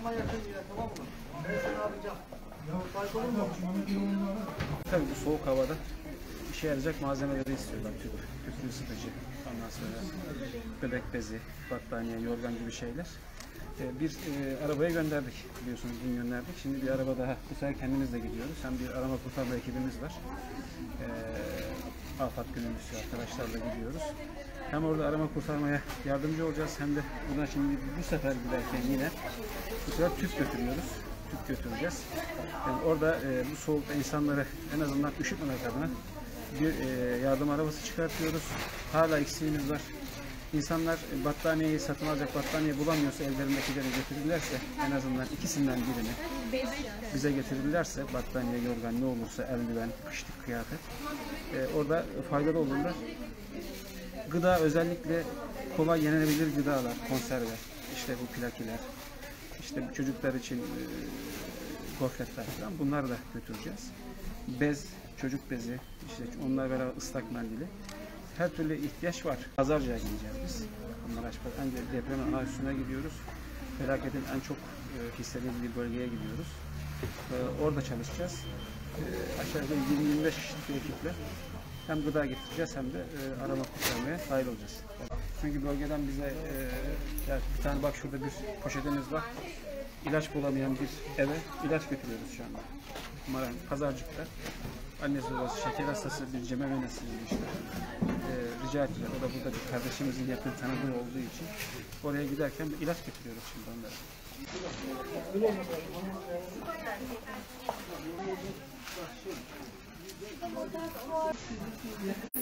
akşama yakın yine, tamam mı? Ben seni arayacağım. Müsait olur mu? Tabii bu soğuk havada işe yarayacak malzemeleri istiyorlar. Tüplü ısıtıcı, ondan sonra bebek bezi, battaniye, yorgan gibi şeyler. Bir arabaya gönderdik, biliyorsunuz dün gönderdik. Şimdi bir araba daha, bu sefer kendimizle gidiyoruz. Hem bir arama kurtarma ekibimiz var. Afat gönüllüsü arkadaşlarla gidiyoruz. Hem orada arama kurtarmaya yardımcı olacağız, hem de buna şimdi bu sefer giderken yine bu sefer tüp götürüyoruz. Tüp götüreceğiz. Yani orada bu soğukta insanları en azından üşütmemek adına bir yardım arabası çıkartıyoruz. Hala eksiğimiz var. İnsanlar battaniyeyi satın alacak battaniye bulamıyorsa ellerindekileri getirirlerse, en azından ikisinden birini bize getirirlerse, battaniye, yorgan ne olursa, eldiven, kışlık kıyafet, orada faydalı olurlar. Gıda, özellikle kolay yenebilir gıdalar, konserve, işte bu plakiler, işte bu çocuklar için gofretler falan, bunları da götüreceğiz. Bez, çocuk bezi, işte onlar beraber ıslak mendili. Her türlü ihtiyaç var. Pazarcı'ya gideceğiz biz. Önce depremin ana üstüne gidiyoruz. Felaketin en çok hissedildiği bölgeye gidiyoruz. Orada çalışacağız. Aşağı yukarı 20-25 kişilik bir ekiple hem gıda getireceğiz, hem de arama kurtarmaya dahil olacağız. Çünkü bölgeden bize yani bir tane, bak şurada bir poşetimiz var. İlaç bulamayan bir eve ilaç götürüyoruz şu anda. Pazarcık'ta. Annesi babası şeker hastası bir cemevenesi işte. Rica ettiler. O da burada bir kardeşimizin yakın tanıdığı olduğu için oraya giderken bir ilaç getiriyoruz şimdi onlara.